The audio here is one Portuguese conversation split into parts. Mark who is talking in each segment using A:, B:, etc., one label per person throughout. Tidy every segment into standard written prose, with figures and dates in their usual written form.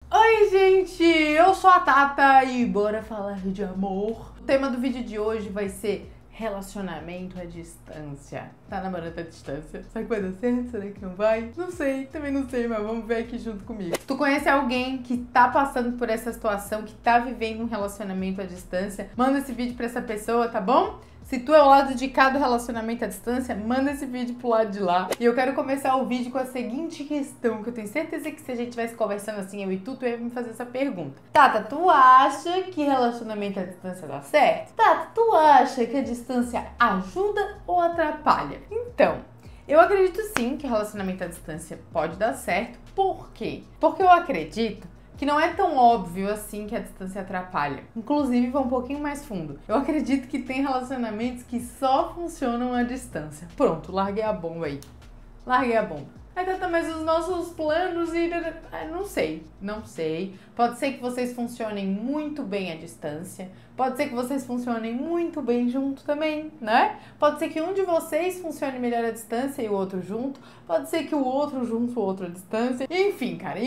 A: Oi, gente! Eu sou a Tata e bora falar de amor. O tema do vídeo de hoje vai ser relacionamento à distância. Tá namorando à distância? Será que vai dar certo? Será que não vai? Não sei, também não sei, mas vamos ver aqui junto comigo. Se tu conhece alguém que tá passando por essa situação, que tá vivendo um relacionamento à distância, manda esse vídeo pra essa pessoa, tá bom? Se tu é o lado de cá do relacionamento à distância, manda esse vídeo pro lado de lá. E eu quero começar o vídeo com a seguinte questão, que eu tenho certeza que se a gente estivesse conversando assim, eu e tu ia me fazer essa pergunta. Tata, tu acha que relacionamento à distância dá certo? Tata, tu acha que a distância ajuda ou atrapalha? Então, eu acredito sim que relacionamento à distância pode dar certo. Por quê? Porque eu acredito que não é tão óbvio assim que a distância atrapalha. Inclusive, vai um pouquinho mais fundo. Eu acredito que tem relacionamentos que só funcionam à distância. Pronto, larguei a bomba aí. Larguei a bomba. Aí, Tata, mas os nossos planos e... Não sei. Pode ser que vocês funcionem muito bem à distância. Pode ser que vocês funcionem muito bem junto também, né? Pode ser que um de vocês funcione melhor à distância e o outro junto. Pode ser que o outro junto, o outro à distância. Enfim, cara,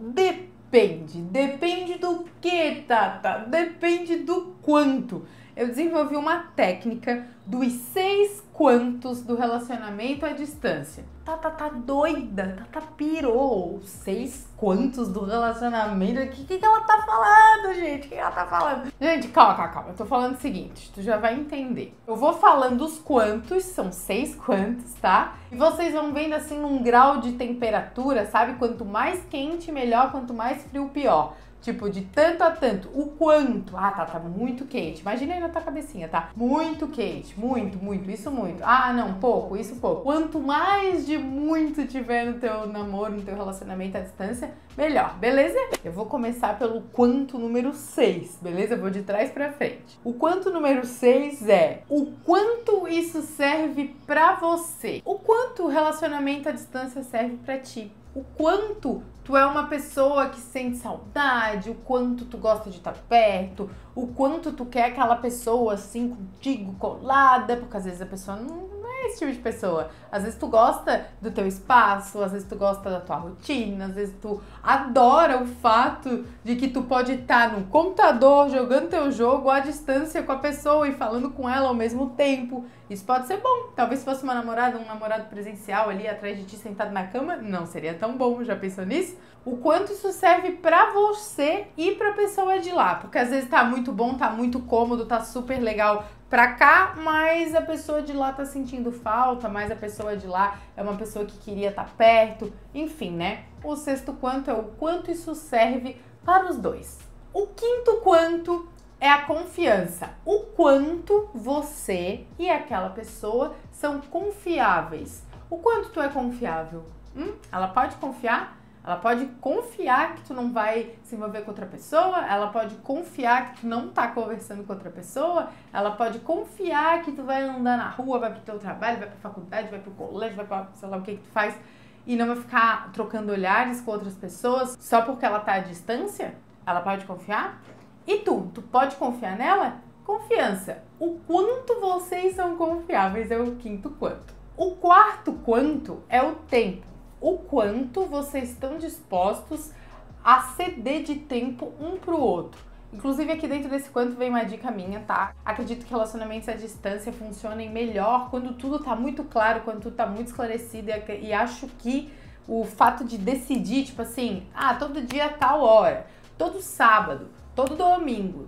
A: Depende do que, Tata? Depende do quanto. Eu desenvolvi uma técnica dos 6 quantos do relacionamento à distância. Tata tá doida, Tata pirou. 6 quantos do relacionamento? O que ela tá falando, gente? O que ela tá falando? Gente, calma. Eu tô falando o seguinte, tu já vai entender. Eu vou falando os quantos, são 6 quantos, tá? E vocês vão vendo assim um grau de temperatura, sabe? Quanto mais quente, melhor. Quanto mais frio, pior. Tipo, de tanto a tanto. O quanto? Ah, tá muito quente. Imagina aí na tua cabecinha, tá? Muito quente. Muito. Isso muito. Ah, não, pouco. Isso pouco. Quanto mais de muito tiver no teu namoro, no teu relacionamento à distância, melhor. Beleza? Eu vou começar pelo quanto número 6. Beleza? Eu vou de trás pra frente. O quanto número 6 é o quanto isso serve pra você. O quanto o relacionamento à distância serve pra ti. O quanto tu é uma pessoa que sente saudade, o quanto tu gosta de estar perto, o quanto tu quer aquela pessoa assim contigo colada, porque às vezes a pessoa não é esse tipo de pessoa. Às vezes tu gosta do teu espaço, às vezes tu gosta da tua rotina, às vezes tu adora o fato de que tu pode estar no computador jogando teu jogo à distância com a pessoa e falando com ela ao mesmo tempo. Isso pode ser bom. Talvez se fosse uma namorada, um namorado presencial ali atrás de ti sentado na cama, não seria tão bom. Já pensou nisso? O quanto isso serve pra você e pra pessoa de lá. Porque às vezes tá muito bom, tá muito cômodo, tá super legal pra cá, mas a pessoa de lá tá sentindo falta, mas a pessoa de lá é uma pessoa que queria estar perto. Enfim, né? O sexto quanto é o quanto isso serve para os dois. O quinto quanto é a confiança. O quanto você e aquela pessoa são confiáveis. O quanto tu é confiável? Ela pode confiar? Ela pode confiar que tu não vai se envolver com outra pessoa? Ela pode confiar que tu não tá conversando com outra pessoa? Ela pode confiar que tu vai andar na rua, vai pro teu trabalho, vai pra faculdade, vai pro colégio, vai pra sei lá o que tu faz e não vai ficar trocando olhares com outras pessoas só porque ela tá à distância? Ela pode confiar? E tu pode confiar nela? Confiança. O quanto vocês são confiáveis é o quinto quanto. O quarto quanto é o tempo. O quanto vocês estão dispostos a ceder de tempo um pro outro. Inclusive aqui dentro desse quanto vem uma dica minha, tá? Acredito que relacionamentos à distância funcionem melhor quando tudo tá muito claro, quando tudo tá muito esclarecido e acho que o fato de decidir, tipo assim, todo dia tal hora, todo sábado, todo domingo,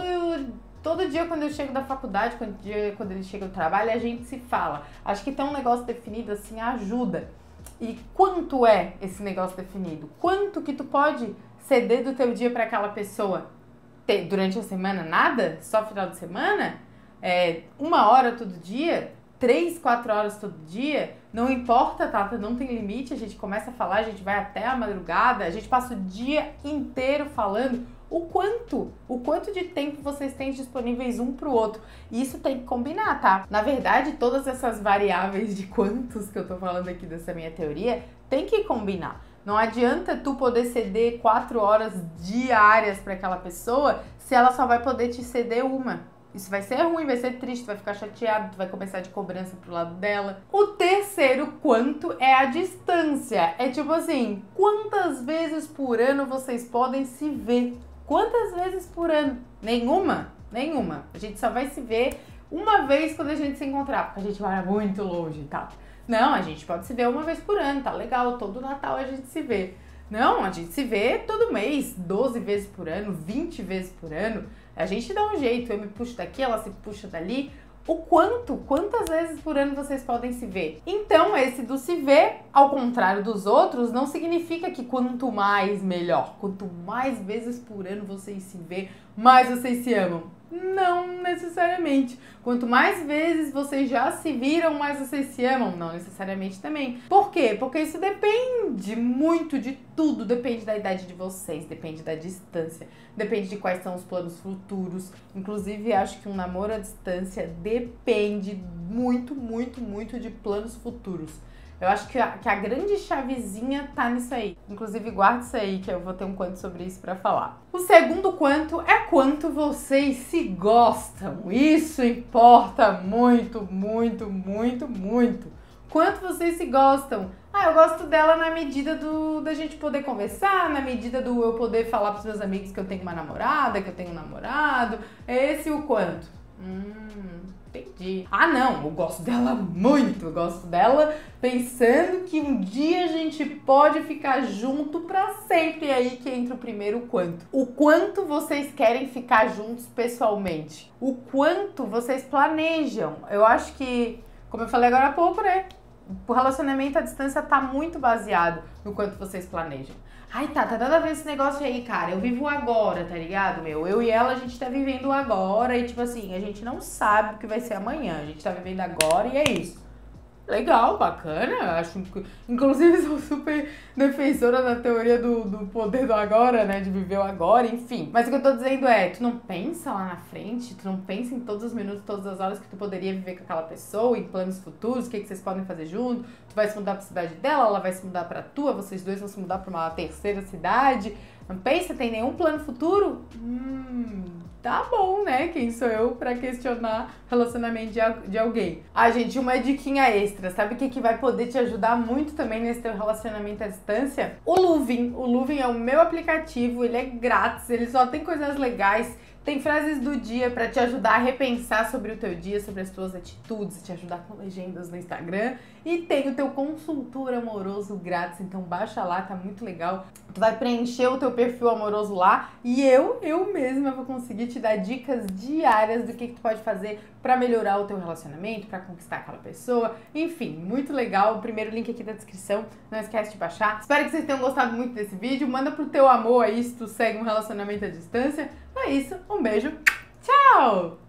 A: todo dia quando eu chego da faculdade, quando ele chega do trabalho, a gente se fala. Acho que ter um negócio definido assim ajuda. E quanto é esse negócio definido? Quanto que tu pode ceder do teu dia para aquela pessoa? Durante a semana nada? Só final de semana? 1 hora todo dia? 3, 4 horas todo dia? Não importa, Tata, não tem limite. A gente começa a falar, a gente vai até a madrugada, a gente passa o dia inteiro falando. O quanto de tempo vocês têm disponíveis um pro outro. E isso tem que combinar, tá? Na verdade, todas essas variáveis de quantos que eu tô falando aqui dessa minha teoria, tem que combinar. Não adianta tu poder ceder 4 horas diárias para aquela pessoa se ela só vai poder te ceder uma. Isso vai ser ruim, vai ser triste, tu vai ficar chateado, tu vai começar de cobrança pro lado dela. O terceiro quanto é a distância. É tipo assim, quantas vezes por ano vocês podem se ver? Quantas vezes por ano? Nenhuma? Nenhuma. A gente só vai se ver uma vez quando a gente se encontrar, porque a gente mora muito longe e tal. Não, a gente pode se ver uma vez por ano, tá legal, todo Natal a gente se vê. Não, a gente se vê todo mês, 12 vezes por ano, 20 vezes por ano. A gente dá um jeito, eu me puxo daqui, ela se puxa dali. Quantas vezes por ano vocês podem se ver? Então, esse do se ver, ao contrário dos outros, não significa que quanto mais, melhor. Quanto mais vezes por ano vocês se vê, mais vocês se amam. Não necessariamente. Quanto mais vezes vocês já se viram, mais vocês se amam. Não necessariamente também. Por quê? Porque isso depende muito de tudo. Depende da idade de vocês, depende da distância, depende de quais são os planos futuros. Inclusive, acho que um namoro à distância depende muito, muito, muito de planos futuros. Eu acho que a grande chavezinha tá nisso aí. Inclusive, guarda isso aí, que eu vou ter um quanto sobre isso pra falar. O segundo quanto é quanto vocês se gostam. Isso importa muito, muito, muito, muito. Quanto vocês se gostam. Eu gosto dela na medida da gente poder conversar, na medida do eu poder falar pros meus amigos que eu tenho uma namorada, que eu tenho um namorado. Esse é o quanto. Entendi. Não, eu gosto dela muito, eu gosto dela pensando que um dia a gente pode ficar junto pra sempre. E aí que entra o primeiro quanto. O quanto vocês querem ficar juntos pessoalmente. O quanto vocês planejam. Eu acho que, como eu falei agora há pouco, né? O relacionamento à distância tá muito baseado no quanto vocês planejam. Tá nada a ver esse negócio aí, cara. Eu vivo agora, tá ligado, meu? Eu e ela, a gente tá vivendo o agora e, tipo assim, a gente não sabe o que vai ser amanhã. A gente tá vivendo agora e é isso. Legal, bacana. Acho que, inclusive, sou super defensora da teoria do poder do agora, né? De viver o agora, enfim. Mas o que eu tô dizendo é, tu não pensa lá na frente, tu não pensa em todos os minutos, todas as horas que tu poderia viver com aquela pessoa, em planos futuros, o que vocês podem fazer junto. Tu vai se mudar pra cidade dela, ela vai se mudar pra tua, vocês dois vão se mudar pra uma terceira cidade. Não pensa? Tem nenhum plano futuro? Tá bom, né? Quem sou eu pra questionar relacionamento de alguém? Gente, uma diquinha extra. Sabe o que vai poder te ajudar muito também nesse teu relacionamento à distância? O Luvin. O Luvin é o meu aplicativo, ele é grátis, ele só tem coisas legais. Tem frases do dia pra te ajudar a repensar sobre o teu dia, sobre as tuas atitudes, te ajudar com legendas no Instagram. E tem o teu consultor amoroso grátis, então baixa lá, tá muito legal. Tu vai preencher o teu perfil amoroso lá e eu mesma vou conseguir te dar dicas diárias do que tu pode fazer pra melhorar o teu relacionamento, pra conquistar aquela pessoa. Enfim, muito legal. O primeiro link aqui da descrição, não esquece de baixar. Espero que vocês tenham gostado muito desse vídeo. Manda pro teu amor aí se tu segue um relacionamento à distância. É isso, um beijo, tchau!